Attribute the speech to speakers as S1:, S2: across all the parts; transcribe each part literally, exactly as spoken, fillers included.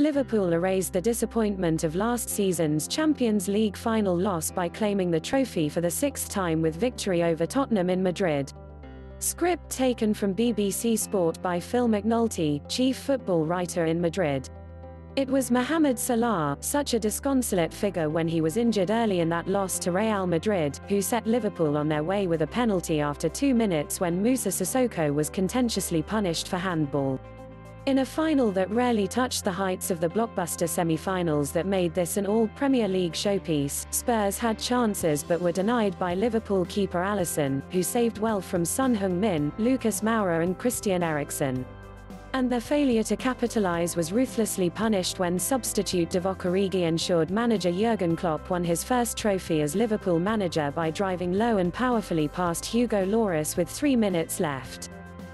S1: Liverpool erased the disappointment of last season's Champions League final loss by claiming the trophy for the sixth time with victory over Tottenham in Madrid. Script taken from B B C Sport by Phil McNulty, chief football writer in Madrid. It was Mohamed Salah, such a disconsolate figure when he was injured early in that loss to Real Madrid, who set Liverpool on their way with a penalty after two minutes when Moussa Sissoko was contentiously punished for handball. In a final that rarely touched the heights of the blockbuster semi-finals that made this an all-Premier League showpiece, Spurs had chances but were denied by Liverpool keeper Alisson, who saved well from Son Heung-min, Lucas Moura and Christian Eriksen. And their failure to capitalise was ruthlessly punished when substitute Divock Origi ensured manager Jurgen Klopp won his first trophy as Liverpool manager by driving low and powerfully past Hugo Lloris with three minutes left.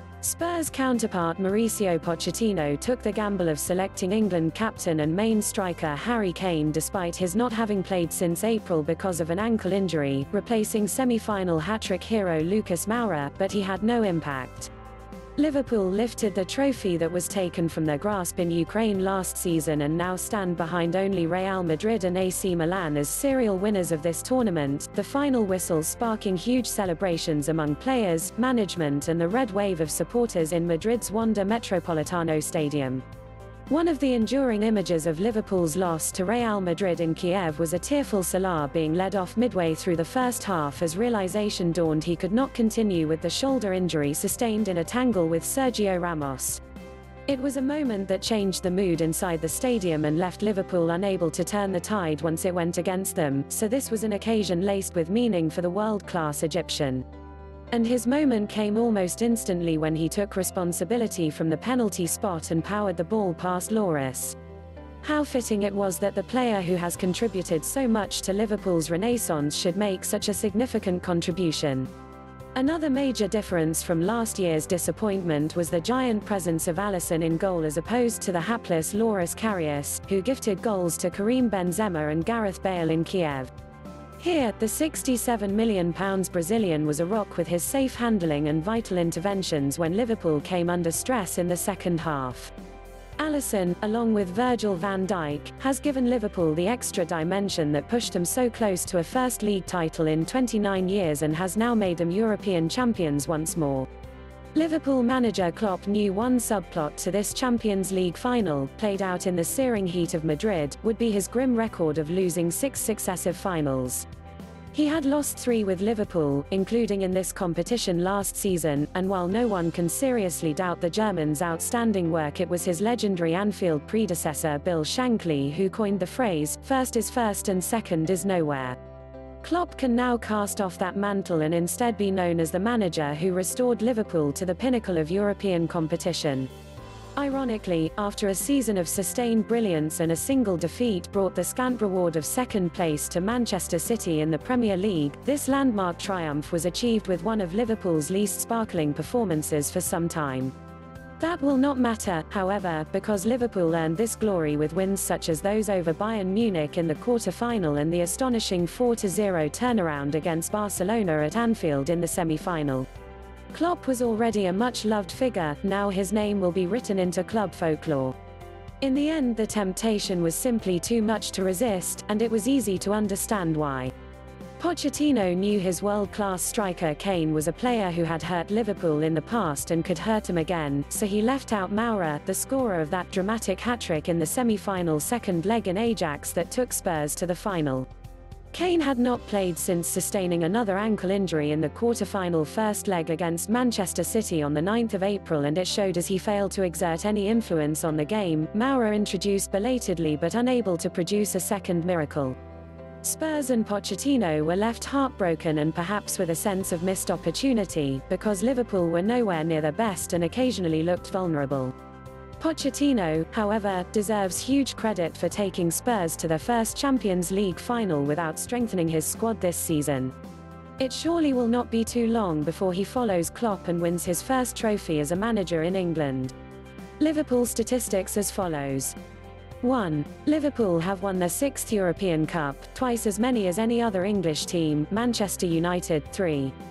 S1: Spurs counterpart Mauricio Pochettino took the gamble of selecting England captain and main striker Harry Kane despite his not having played since April because of an ankle injury, replacing semi-final hat-trick hero Lucas Moura, but he had no impact. Liverpool lifted the trophy that was taken from their grasp in Ukraine last season and now stand behind only Real Madrid and A C Milan as serial winners of this tournament, the final whistle sparking huge celebrations among players, management and the red wave of supporters in Madrid's Wanda Metropolitano Stadium. One of the enduring images of Liverpool's loss to Real Madrid in Kiev was a tearful Salah being led off midway through the first half as realization dawned he could not continue with the shoulder injury sustained in a tangle with Sergio Ramos. It was a moment that changed the mood inside the stadium and left Liverpool unable to turn the tide once it went against them, so this was an occasion laced with meaning for the world-class Egyptian. And his moment came almost instantly when he took responsibility from the penalty spot and powered the ball past Lloris. How fitting it was that the player who has contributed so much to Liverpool's renaissance should make such a significant contribution. Another major difference from last year's disappointment was the giant presence of Alisson in goal as opposed to the hapless Loris Karius, who gifted goals to Karim Benzema and Gareth Bale in Kiev. Here, the sixty-seven million pound Brazilian was a rock with his safe handling and vital interventions when Liverpool came under stress in the second half. Alisson, along with Virgil van Dijk, has given Liverpool the extra dimension that pushed them so close to a first league title in twenty-nine years and has now made them European champions once more. Liverpool manager Klopp knew one subplot to this Champions League final, played out in the searing heat of Madrid, would be his grim record of losing six successive finals. He had lost three with Liverpool, including in this competition last season, and while no one can seriously doubt the German's outstanding work, it was his legendary Anfield predecessor Bill Shankly who coined the phrase, "First is first and second is nowhere." Klopp can now cast off that mantle and instead be known as the manager who restored Liverpool to the pinnacle of European competition. Ironically, after a season of sustained brilliance and a single defeat brought the scant reward of second place to Manchester City in the Premier League, this landmark triumph was achieved with one of Liverpool's least sparkling performances for some time. That will not matter, however, because Liverpool earned this glory with wins such as those over Bayern Munich in the quarter-final and the astonishing four to zero turnaround against Barcelona at Anfield in the semi-final. Klopp was already a much-loved figure, now his name will be written into club folklore. In the end, the temptation was simply too much to resist, and it was easy to understand why. Pochettino knew his world-class striker Kane was a player who had hurt Liverpool in the past and could hurt him again, so he left out Moura, the scorer of that dramatic hat-trick in the semi-final second leg in Ajax that took Spurs to the final. Kane had not played since sustaining another ankle injury in the quarter-final first leg against Manchester City on the ninth of April, and it showed as he failed to exert any influence on the game. Moura introduced belatedly but unable to produce a second miracle. Spurs and Pochettino were left heartbroken and perhaps with a sense of missed opportunity, because Liverpool were nowhere near their best and occasionally looked vulnerable. Pochettino, however, deserves huge credit for taking Spurs to their first Champions League final without strengthening his squad this season. It surely will not be too long before he follows Klopp and wins his first trophy as a manager in England. Liverpool statistics as follows. one. Liverpool have won their sixth European Cup, twice as many as any other English team. Manchester United, three.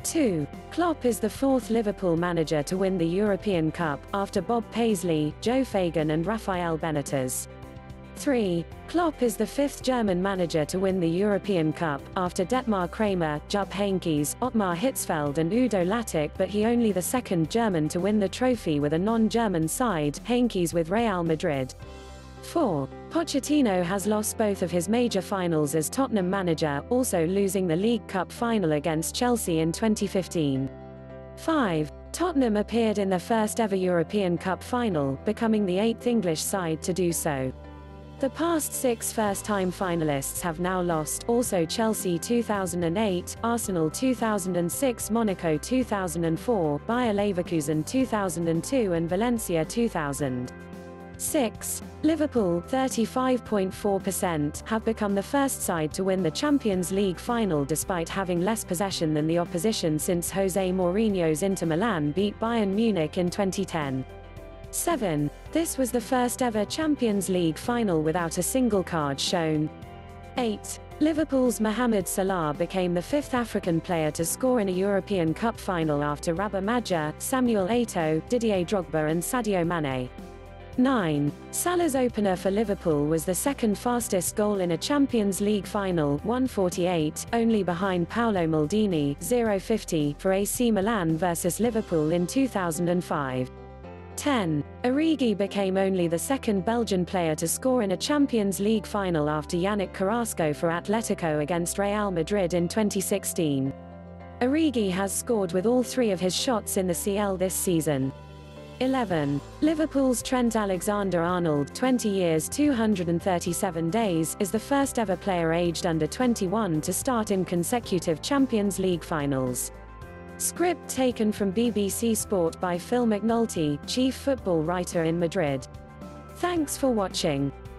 S1: two. Klopp is the fourth Liverpool manager to win the European Cup, after Bob Paisley, Joe Fagan and Rafael Benitez. three. Klopp is the fifth German manager to win the European Cup, after Detmar Kramer, Jupp Heynckes, Ottmar Hitzfeld and Udo Lattek, but he only the second German to win the trophy with a non-German side, Heynckes with Real Madrid. four. Pochettino has lost both of his major finals as Tottenham manager, also losing the League Cup final against Chelsea in twenty fifteen. five. Tottenham appeared in their first ever European Cup final, becoming the eighth English side to do so. The past six first-time finalists have now lost, also Chelsea two thousand eight, Arsenal two thousand six, Monaco two thousand four, Bayer Leverkusen two thousand two and Valencia two thousand. six. Liverpool, thirty-five point four percent, have become the first side to win the Champions League final despite having less possession than the opposition since Jose Mourinho's Inter Milan beat Bayern Munich in twenty ten. seven. This was the first ever Champions League final without a single card shown. eight. Liverpool's Mohamed Salah became the fifth African player to score in a European Cup final after Rabah Madjer, Samuel Eto'o, Didier Drogba and Sadio Mane. nine. Salah's opener for Liverpool was the second fastest goal in a Champions League final, one forty-eight, only behind Paolo Maldini, zero fifty, for A C Milan versus Liverpool in two thousand five. ten. Origi became only the second Belgian player to score in a Champions League final after Yannick Carrasco for Atletico against Real Madrid in twenty sixteen. Origi has scored with all three of his shots in the C L this season. eleven. Liverpool's Trent Alexander-Arnold, twenty years two hundred thirty-seven days, is the first ever player aged under twenty-one to start in consecutive Champions League finals. Script taken from B B C Sport by Phil McNulty, chief football writer in Madrid. Thanks for watching.